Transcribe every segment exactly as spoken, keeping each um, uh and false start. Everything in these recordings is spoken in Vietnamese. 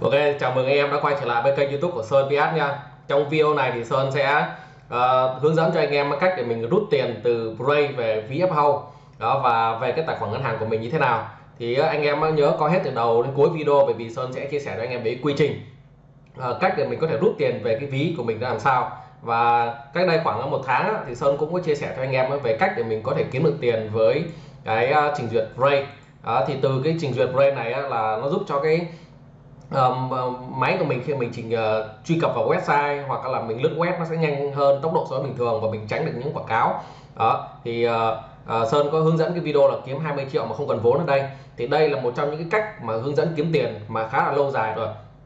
Ok, chào mừng anh em đã quay trở lại với kênh YouTube của Sơn pê ét nha. Trong video này thì Sơn sẽ uh, hướng dẫn cho anh em cách để mình rút tiền từ Brave về ví ép House đó, và về cái tài khoản ngân hàng của mình như thế nào. Thì uh, anh em nhớ coi hết từ đầu đến cuối video, bởi vì Sơn sẽ chia sẻ cho anh em về quy trình uh, cách để mình có thể rút tiền về cái ví của mình ra làm sao. Và cách đây khoảng một tháng thì Sơn cũng có chia sẻ cho anh em về cách để mình có thể kiếm được tiền với cái uh, trình duyệt Brave. Uh, thì từ cái trình duyệt Brave này uh, là nó giúp cho cái Um, máy của mình khi mình chỉnh uh, truy cập vào website hoặc là mình lướt web nó sẽ nhanh hơn tốc độ so với bình thường, và mình tránh được những quảng cáo đó. Thì uh, uh, Sơn có hướng dẫn cái video là kiếm hai mươi triệu mà không cần vốn ở đây. Thì đây là một trong những cái cách mà hướng dẫn kiếm tiền mà khá là lâu dài rồi.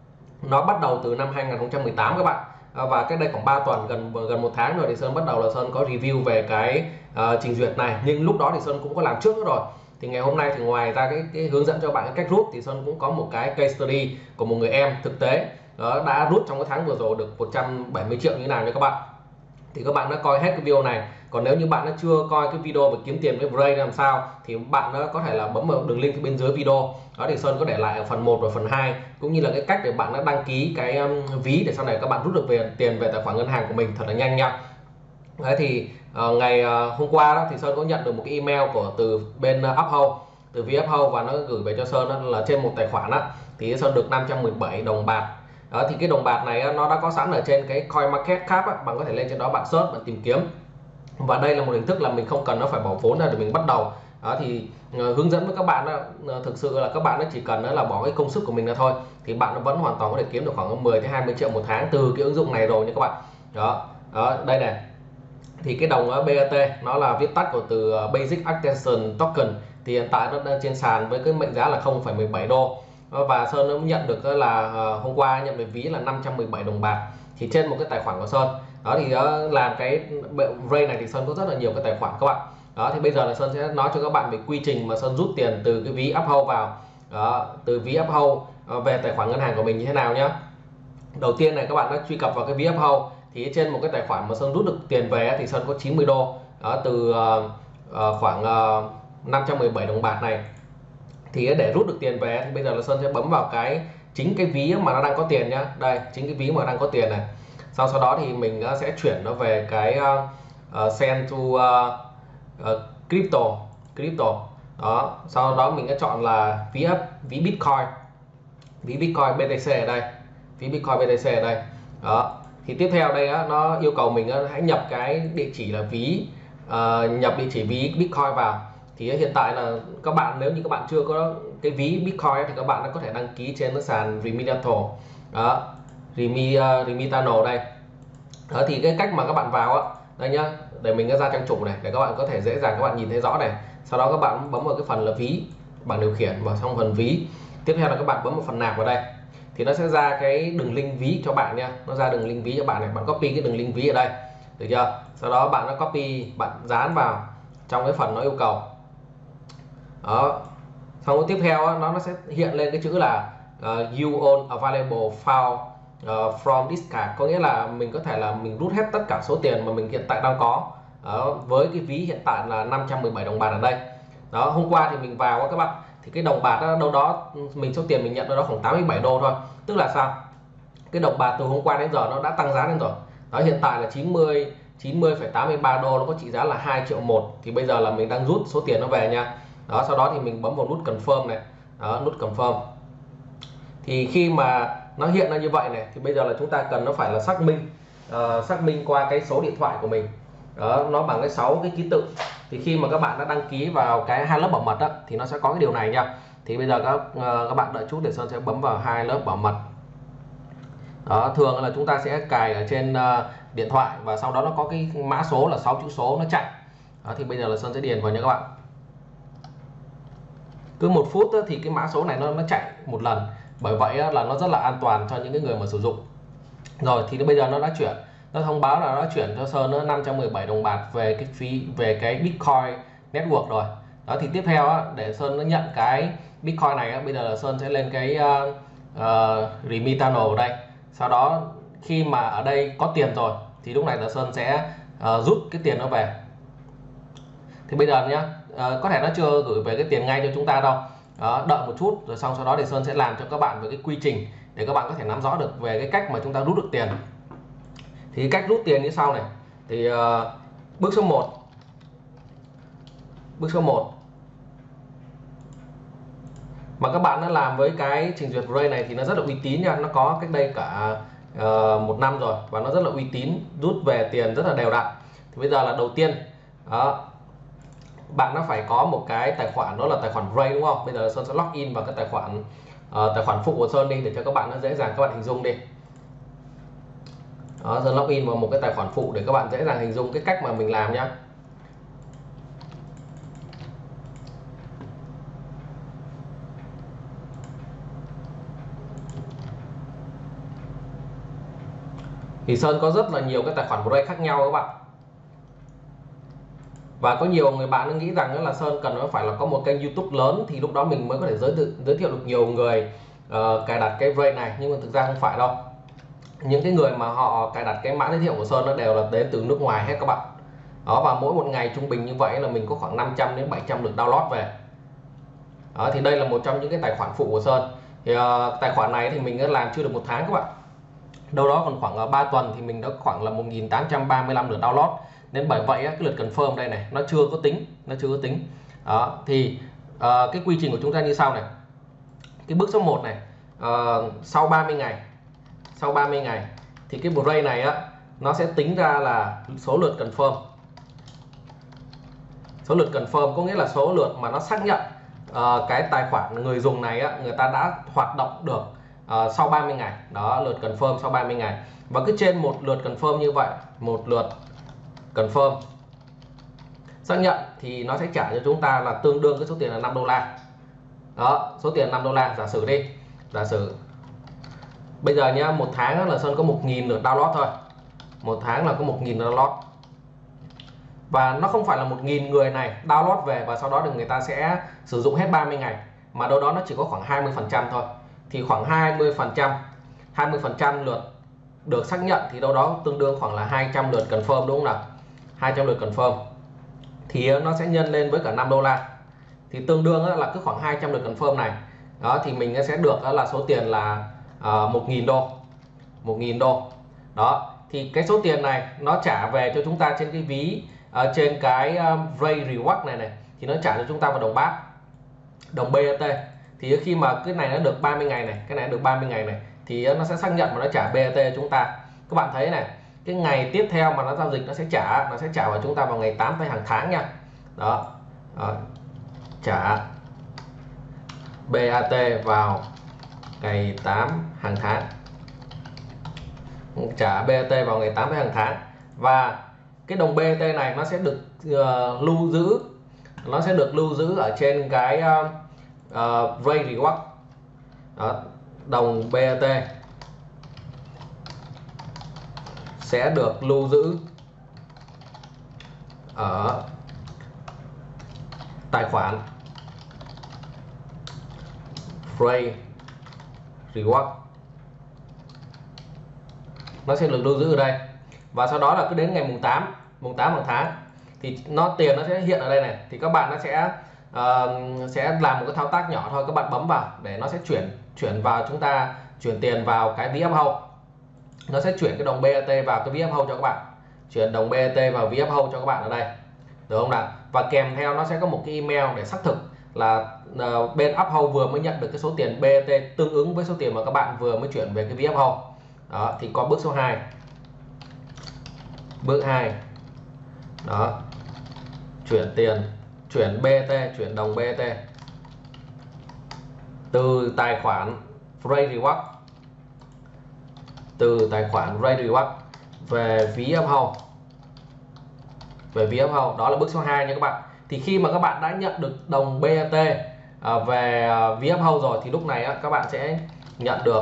Nó bắt đầu từ năm hai nghìn không trăm mười tám các bạn, uh, và cách đây khoảng ba tuần, gần gần một tháng rồi thì Sơn bắt đầu là Sơn có review về cái uh, trình duyệt này. Nhưng lúc đó thì Sơn cũng có làm trước nữa rồi. Thì ngày hôm nay thì ngoài ra cái, cái hướng dẫn cho bạn cái cách rút thì Sơn cũng có một cái case study của một người em thực tế đó, đã rút trong cái tháng vừa rồi được một trăm bảy mươi triệu như thế nào nha các bạn. Thì các bạn đã coi hết cái video này. Còn nếu như bạn đã chưa coi cái video về kiếm tiền với Brave làm sao thì bạn đã có thể là bấm vào đường link bên dưới video đó, thì Sơn có để lại ở phần một và phần hai, cũng như là cái cách để bạn đã đăng ký cái um, ví để sau này các bạn rút được về tiền về tài khoản ngân hàng của mình thật là nhanh nha. Đấy thì uh, ngày uh, hôm qua đó thì Sơn có nhận được một cái email của từ bên uh, Uphold, từ ví ép House, và nó gửi về cho Sơn đó là trên một tài khoản đó, thì Sơn được năm trăm mười bảy đồng bạc. Đó, thì cái đồng bạc này nó đã có sẵn ở trên cái CoinMarketCap á, bạn có thể lên trên đó bạn search, bạn tìm kiếm. Và đây là một hình thức là mình không cần nó phải bỏ vốn ra để mình bắt đầu. Đó thì uh, hướng dẫn với các bạn đó, uh, thực sự là các bạn nó chỉ cần đó là bỏ cái công sức của mình ra thôi, thì bạn vẫn hoàn toàn có thể kiếm được khoảng mười đến hai mươi triệu một tháng từ cái ứng dụng này rồi nha các bạn. Đó, đó đây này. Thì cái đồng bê a tê nó là viết tắt của từ Basic Attention Token, thì hiện tại nó đang trên sàn với cái mệnh giá là không phẩy mười bảy đô. Và Sơn nó nhận được là hôm qua nhận về ví là năm trăm mười bảy đồng bạc thì trên một cái tài khoản của Sơn. Đó thì làm cái Brave này thì Sơn có rất là nhiều cái tài khoản các bạn. Đó thì bây giờ là Sơn sẽ nói cho các bạn về quy trình mà Sơn rút tiền từ cái ví Uphold vào đó, từ ví Uphold về tài khoản ngân hàng của mình như thế nào nhé. Đầu tiên này, các bạn đã truy cập vào cái ví Uphold thì trên một cái tài khoản mà Sơn rút được tiền về thì Sơn có chín mươi đô đó, từ uh, uh, khoảng uh, năm trăm mười bảy đồng bạc này. Thì để rút được tiền về thì bây giờ là Sơn sẽ bấm vào cái chính cái ví mà nó đang có tiền nhá. Đây, chính cái ví mà đang có tiền này. Sau sau đó thì mình uh, sẽ chuyển nó về cái uh, uh, send to uh, uh, crypto crypto đó. Sau đó mình sẽ chọn là ví ví Bitcoin, ví Bitcoin bê tê xê ở đây, ví Bitcoin bê tê xê ở đây đó. Thì tiếp theo đây á, nó yêu cầu mình á, hãy nhập cái địa chỉ là ví uh, nhập địa chỉ ví Bitcoin vào. Thì hiện tại là các bạn, nếu như các bạn chưa có cái ví Bitcoin thì các bạn đã có thể đăng ký trên cái sàn Remitano đó, Remi, uh, Remitano đây đó. Thì cái cách mà các bạn vào á, đây nhá, để mình ra trang chủ này để các bạn có thể dễ dàng các bạn nhìn thấy rõ này. Sau đó các bạn bấm vào cái phần là ví, bảng điều khiển vào trong phần ví. Tiếp theo là các bạn bấm vào phần nạp vào đây thì nó sẽ ra cái đường link ví cho bạn nha. Nó ra đường link ví cho bạn này, bạn copy cái đường link ví ở đây, được chưa? Sau đó bạn nó copy, bạn dán vào trong cái phần nó yêu cầu đó. Xong tiếp theo nó nó sẽ hiện lên cái chữ là uh, you own available file uh, from this card, có nghĩa là mình có thể là mình rút hết tất cả số tiền mà mình hiện tại đang có đó, với cái ví hiện tại là năm trăm mười bảy đồng bạc ở đây đó. Hôm qua thì mình vào các bạn, thì cái đồng bạc đó, đâu đó mình số tiền mình nhận đâu đó khoảng tám mươi bảy đô thôi. Tức là sao? Cái đồng bạc từ hôm qua đến giờ nó đã tăng giá lên rồi đó. Hiện tại là chín mươi chín mươi phẩy tám mươi ba đô, nó có trị giá là hai triệu một. Thì bây giờ là mình đang rút số tiền nó về nha đó. Sau đó thì mình bấm vào nút confirm này đó, nút confirm. Thì khi mà nó hiện ra như vậy này thì bây giờ là chúng ta cần nó phải là xác minh uh, xác minh qua cái số điện thoại của mình đó, nó bằng cái sáu cái ký tự. Thì khi mà các bạn đã đăng ký vào cái hai lớp bảo mật đó, thì nó sẽ có cái điều này nha. Thì bây giờ các uh, các bạn đợi chút để Sơn sẽ bấm vào hai lớp bảo mật đó. Thường là chúng ta sẽ cài ở trên uh, điện thoại, và sau đó nó có cái mã số là sáu chữ số nó chạy đó. Thì bây giờ là Sơn sẽ điền vào nha các bạn. Cứ một phút đó, thì cái mã số này nó nó chạy một lần, bởi vậy là nó rất là an toàn cho những cái người mà sử dụng. Rồi thì bây giờ nó đã chuyển, nó thông báo là nó chuyển cho Sơn nó năm trăm mười bảy đồng bạc về cái phí, về cái Bitcoin Network rồi đó. Thì tiếp theo á, để Sơn nó nhận cái Bitcoin này á, bây giờ là Sơn sẽ lên cái uh, uh, Remitano ở đây. Sau đó khi mà ở đây có tiền rồi thì lúc này là Sơn sẽ uh, rút cái tiền nó về. Thì bây giờ nhá, uh, có thể nó chưa gửi về cái tiền ngay cho chúng ta đâu, Đó, đợi một chút rồi xong sau đó thì Sơn sẽ làm cho các bạn về cái quy trình để các bạn có thể nắm rõ được về cái cách mà chúng ta rút được tiền. Thì cách rút tiền như sau này. Thì uh, bước số một. Bước số một mà các bạn đã làm với cái trình duyệt Ray này thì nó rất là uy tín nha, nó có cách đây cả uh, một năm rồi và nó rất là uy tín, rút về tiền rất là đều đặn. Thì bây giờ là đầu tiên đó, bạn nó phải có một cái tài khoản, đó là tài khoản Ray đúng không? Bây giờ Sơn sẽ login vào cái tài khoản uh, tài khoản phụ của Sơn đi để cho các bạn nó dễ dàng các bạn hình dung đi. Đó, Sơn login vào một cái tài khoản phụ để các bạn dễ dàng hình dung cái cách mà mình làm nhá. Thì Sơn có rất là nhiều cái tài khoản Ray khác nhau các bạn. Và có nhiều người bạn nghĩ rằng là Sơn cần nó phải là có một kênh YouTube lớn thì lúc đó mình mới có thể giới thiệu giới thiệu được nhiều người uh, cài đặt cái Ray này, nhưng mà thực ra không phải đâu. Những cái người mà họ cài đặt cái mã giới thiệu của Sơn nó đều là đến từ nước ngoài hết các bạn. Đó, và mỗi một ngày trung bình như vậy là mình có khoảng năm trăm đến bảy trăm lượt download về. Đó, thì đây là một trong những cái tài khoản phụ của Sơn. Thì uh, tài khoản này thì mình đã làm chưa được một tháng các bạn. Đâu đó còn khoảng ba tuần thì mình đã khoảng là một nghìn tám trăm ba mươi lăm lượt download. Nên bởi vậy cái lượt confirm đây này nó chưa có tính, nó chưa có tính. Đó, thì uh, cái quy trình của chúng ta như sau này. Cái bước số một này, uh, sau ba mươi ngày, sau ba mươi ngày thì cái Ray này á nó sẽ tính ra là số lượt confirm. Số lượt confirm có nghĩa là số lượt mà nó xác nhận uh, cái tài khoản người dùng này á, người ta đã hoạt động được uh, sau ba mươi ngày. Đó, lượt confirm sau ba mươi ngày. Và cứ trên một lượt confirm như vậy, một lượt confirm xác nhận thì nó sẽ trả cho chúng ta là tương đương cái số tiền là năm đô la. Đó, số tiền năm đô la. Giả sử đi, giả sử bây giờ nhá, một tháng là Sơn có một nghìn lượt download thôi. Một tháng là có một nghìn download. Và nó không phải là một nghìn người này download về và sau đó thì người ta sẽ sử dụng hết ba mươi ngày, mà đâu đó nó chỉ có khoảng hai mươi phần trăm thôi. Thì khoảng hai mươi phần trăm hai mươi phần trăm lượt được xác nhận thì đâu đó tương đương khoảng là hai trăm lượt confirm đúng không nào? hai trăm lượt confirm thì nó sẽ nhân lên với cả năm đô la. Thì tương đương là cứ khoảng hai trăm lượt confirm này. Đó, thì mình sẽ được là số tiền là uh, một nghìn đô. một nghìn đô. Đó, thì cái số tiền này nó trả về cho chúng ta trên cái ví uh, trên cái um, Ray Reward này này thì nó trả cho chúng ta vào đồng bát, đồng bê a tê. Thì khi mà cái này nó được ba mươi ngày này, cái này được ba mươi ngày này thì nó sẽ xác nhận và nó trả bê a tê cho chúng ta. Các bạn thấy này, cái ngày tiếp theo mà nó giao dịch nó sẽ trả nó sẽ trả vào chúng ta vào ngày tám tới hàng tháng nha. Đó. Đó, trả bê a tê vào ngày tám hàng tháng, trả bê a tê vào ngày tám tới hàng tháng. Và cái đồng bê a tê này nó sẽ được uh, lưu giữ nó sẽ được lưu giữ ở trên cái uh, uh, Ray Reward. Đó, đồng bê a tê sẽ được lưu giữ ở tài khoản Ray Reward. Nó sẽ được lưu giữ ở đây. Và sau đó là cứ đến ngày mùng tám, mùng tám hàng tháng thì nó tiền nó sẽ hiện ở đây này. Thì các bạn nó sẽ uh, sẽ làm một cái thao tác nhỏ thôi, các bạn bấm vào để nó sẽ chuyển chuyển vào chúng ta chuyển tiền vào cái ví uphold. Nó sẽ chuyển cái đồng bê a tê vào cái ví uphold cho các bạn. Chuyển đồng bê a tê vào ví uphold cho các bạn ở đây. Được không nào? Và kèm theo nó sẽ có một cái email để xác thực là uh, bên uphold vừa mới nhận được cái số tiền bê a tê tương ứng với số tiền mà các bạn vừa mới chuyển về cái ví uphold. Đó, thì có bước số hai. Bước hai. Đó. Chuyển tiền, chuyển bê a tê, chuyển đồng bê a tê từ tài khoản Ray Reward từ tài khoản Ray Reward về ví uphold. Về ví uphold, đó là bước số hai nha các bạn. Thì khi mà các bạn đã nhận được đồng bê a tê à, về ví uphold rồi thì lúc này á, các bạn sẽ nhận được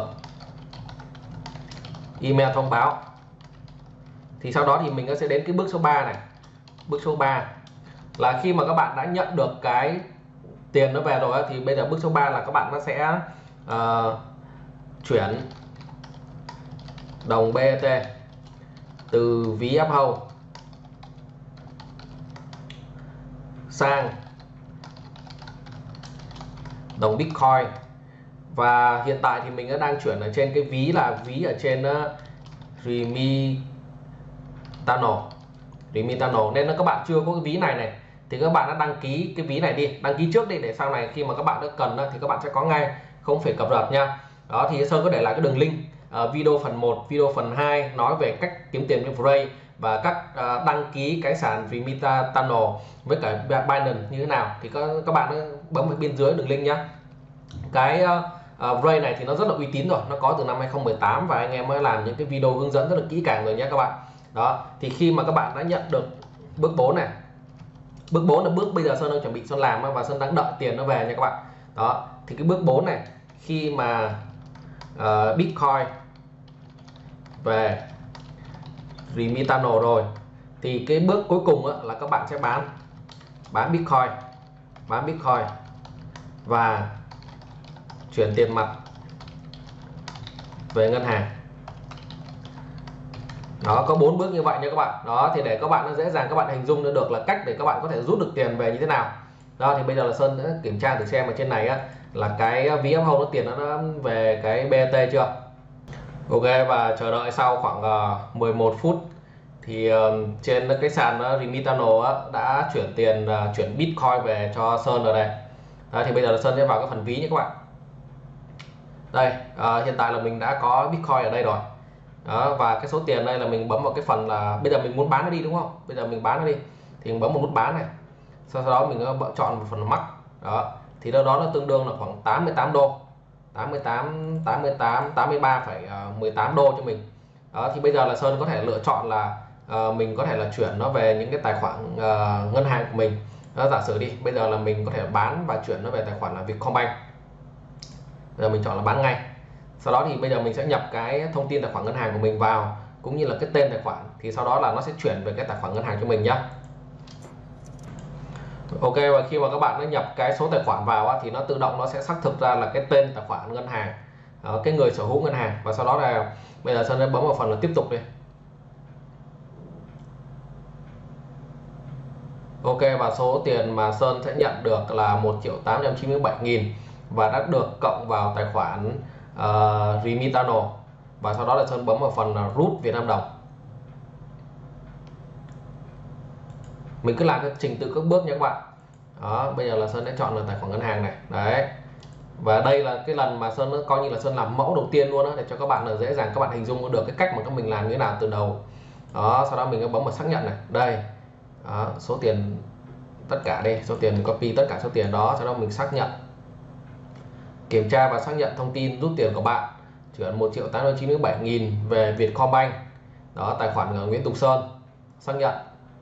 email thông báo. Thì sau đó thì mình sẽ đến cái bước số ba này. Bước số ba là khi mà các bạn đã nhận được cái tiền nó về rồi á, thì bây giờ bước số ba là các bạn nó sẽ uh, chuyển đồng bê a tê từ ví uphold sang đồng Bitcoin. Và hiện tại thì mình đã đang chuyển ở trên cái ví là ví ở trên uh, Remitano Remitano nên là các bạn chưa có cái ví này này thì các bạn đã đăng ký cái ví này đi, đăng ký trước đi để sau này khi mà các bạn đã cần thì các bạn sẽ có ngay, không phải cập nhật nha. Đó thì Sơn có để lại cái đường link uh, video phần một, video phần hai nói về cách kiếm tiền với Free và cách uh, đăng ký cái sàn Remitano với cả Binance như thế nào, thì các, các bạn bấm ở bên dưới đường link nhá. Cái uh, uh, Free này thì nó rất là uy tín rồi, nó có từ năm hai không một tám và anh em mới làm những cái video hướng dẫn rất là kỹ càng rồi nhé các bạn. Đó thì khi mà các bạn đã nhận được bước bốn này, bước bốn là bước bây giờ Sơn đang chuẩn bị Sơn làm và Sơn đang đợi tiền nó về nha các bạn. Đó thì cái bước bốn này khi mà uh, Bitcoin về Remitano rồi thì cái bước cuối cùng là các bạn sẽ bán bán Bitcoin bán Bitcoin và chuyển tiền mặt về ngân hàng. Đó, có bốn bước như vậy nha các bạn. Đó thì để các bạn nó dễ dàng các bạn hình dung được là cách để các bạn có thể rút được tiền về như thế nào. Đó thì bây giờ là Sơn đã kiểm tra thử xem ở trên này á, là cái ví ép home nó tiền nó về cái bê tê chưa. Ok, và chờ đợi sau khoảng uh, mười một phút thì uh, trên cái sàn uh, Remitano á, đã chuyển tiền uh, chuyển Bitcoin về cho Sơn rồi đây. Đó thì bây giờ là Sơn sẽ vào cái phần ví nhé các bạn. Đây uh, hiện tại là mình đã có Bitcoin ở đây rồi. Đó, và cái số tiền đây là mình bấm vào cái phần là bây giờ mình muốn bán nó đi đúng không, bây giờ mình bán nó đi thì mình bấm một nút bán này, sau đó mình chọn một phần mắc. Đó thì đâu đó nó tương đương là khoảng tám mươi tám đô, tám mươi tám, tám mươi tám, tám mươi ba phẩy mười tám đô cho mình. Đó thì bây giờ là Sơn có thể lựa chọn là uh, mình có thể là chuyển nó về những cái tài khoản uh, ngân hàng của mình. Đó, giả sử đi bây giờ là mình có thể bán và chuyển nó về tài khoản là Vietcombank, bây giờ mình chọn là bán ngay. Sau đó thì bây giờ mình sẽ nhập cái thông tin tài khoản ngân hàng của mình vào cũng như là cái tên tài khoản, thì sau đó là nó sẽ chuyển về cái tài khoản ngân hàng cho mình nhá. Ok, và khi mà các bạn đã nhập cái số tài khoản vào á, thì nó tự động nó sẽ xác thực ra là cái tên tài khoản ngân hàng, đó, cái người sở hữu ngân hàng, và sau đó là bây giờ Sơn sẽ bấm vào phần là tiếp tục đi. Ok, và số tiền mà Sơn sẽ nhận được là một triệu tám trăm chín mươi bảy nghìn và đã được cộng vào tài khoản uh, Remitano, và sau đó là Sơn bấm vào phần là rút Việt Nam đồng. Mình cứ làm cái trình tự các bước nha các bạn. Đó, bây giờ là Sơn sẽ chọn là tài khoản ngân hàng này. Đấy. Và đây là cái lần mà Sơn nó coi như là Sơn làm mẫu đầu tiên luôn đó, để cho các bạn là dễ dàng các bạn hình dung được cái cách mà các mình làm như thế nào từ đầu. Đó, sau đó mình bấm vào xác nhận này. Đây. Đó, số tiền tất cả đây, số tiền mình copy tất cả số tiền đó, sau đó mình xác nhận. Kiểm tra và xác nhận thông tin rút tiền của bạn. Chuyển một triệu tám trăm chín mươi bảy nghìn về Vietcombank. Đó, tài khoản ở Nguyễn Tùng Sơn. Xác nhận.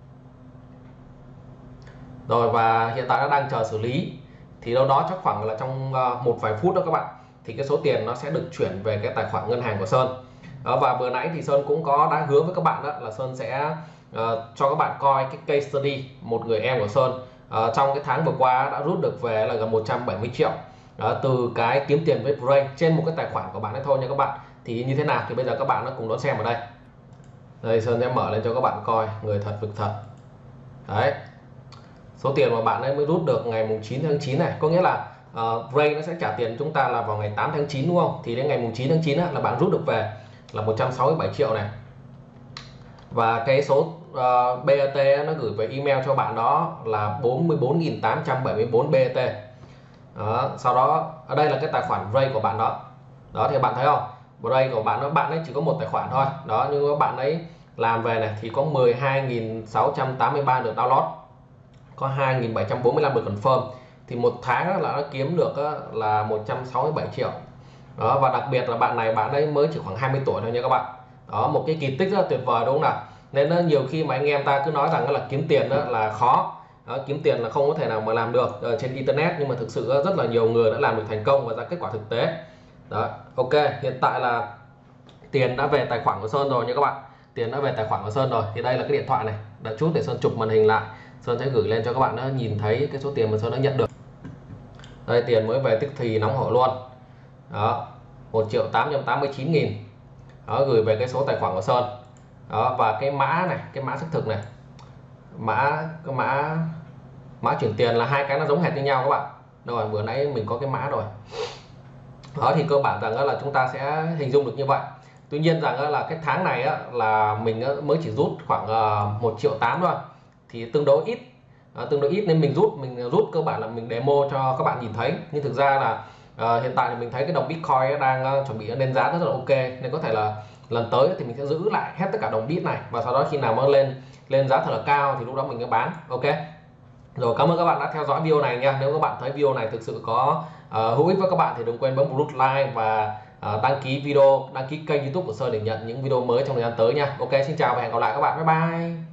Rồi, và hiện tại nó đang chờ xử lý. Thì đâu đó chắc khoảng là trong một vài phút đó các bạn, thì cái số tiền nó sẽ được chuyển về cái tài khoản ngân hàng của Sơn. Đó, và vừa nãy thì Sơn cũng có đã hứa với các bạn đó là Sơn sẽ uh, cho các bạn coi cái case study một người em của Sơn uh, trong cái tháng vừa qua đã rút được về là gần một trăm bảy mươi triệu đó, từ cái kiếm tiền với Free trên một cái tài khoản của bạn ấy thôi nha các bạn. Thì như thế nào thì bây giờ các bạn nó cùng đón xem ở đây. Đây, Sơn sẽ mở lên cho các bạn coi người thật việc thật. Đấy, số tiền mà bạn ấy mới rút được ngày chín tháng chín này, có nghĩa là uh, Ray nó sẽ trả tiền chúng ta là vào ngày tám tháng chín đúng không, thì đến ngày chín tháng chín á, là bạn rút được về là một trăm sáu mươi bảy triệu này. Và cái số uh, bê e tê nó gửi về email cho bạn đó là bốn mươi bốn nghìn tám trăm bảy mươi bốn bê e tê. Đó, sau đó ở đây là cái tài khoản Ray của bạn đó. Đó thì bạn thấy không, Ray của bạn nó bạn ấy chỉ có một tài khoản thôi. Đó, nhưng mà bạn ấy làm về này thì có mười hai nghìn sáu trăm tám mươi ba lượt download, có hai nghìn bảy trăm bốn mươi lăm lượt confirm, thì một tháng là nó kiếm được là một trăm sáu mươi bảy triệu. Đó, và đặc biệt là bạn này bạn ấy mới chỉ khoảng hai mươi tuổi thôi nha các bạn. Đó, một cái kỳ tích rất là tuyệt vời đúng không nào. Nên nó nhiều khi mà anh em ta cứ nói rằng là kiếm tiền đó là khó. Đó, kiếm tiền là không có thể nào mà làm được ở trên internet, nhưng mà thực sự rất là nhiều người đã làm được thành công và ra kết quả thực tế. Đó, ok, hiện tại là tiền đã về tài khoản của Sơn rồi nha các bạn. Tiền đã về tài khoản của Sơn rồi. Thì đây là cái điện thoại này, đợi chút để Sơn chụp màn hình lại, Sơn sẽ gửi lên cho các bạn nó nhìn thấy cái số tiền mà Sơn đã nhận được. Đây, tiền mới về tức thì nóng hổi luôn. Đó, một triệu tám trăm tám mươi chín nghìn. Đó, gửi về cái số tài khoản của Sơn. Đó, và cái mã này, cái mã xác thực này, mã cái mã mã chuyển tiền là hai cái nó giống hệt như nhau các bạn. Đâu rồi, bữa nãy mình có cái mã rồi. Đó thì cơ bản rằng là chúng ta sẽ hình dung được như vậy. Tuy nhiên rằng là cái tháng này á, là mình mới chỉ rút khoảng một triệu tám thôi, thì tương đối ít, à, tương đối ít nên mình rút mình rút cơ bản là mình demo cho các bạn nhìn thấy. Nhưng thực ra là à, hiện tại thì mình thấy cái đồng Bitcoin đang chuẩn bị lên giá rất là ok, nên có thể là lần tới thì mình sẽ giữ lại hết tất cả đồng Bit này, và sau đó khi nào mà lên lên giá thật là cao thì lúc đó mình sẽ bán. Ok rồi, cảm ơn các bạn đã theo dõi video này nha. Nếu các bạn thấy video này thực sự có uh, hữu ích với các bạn thì đừng quên bấm nút like và uh, đăng ký video, đăng ký kênh YouTube của Sơn để nhận những video mới trong thời gian tới nha. Ok, xin chào và hẹn gặp lại các bạn. Bye bye.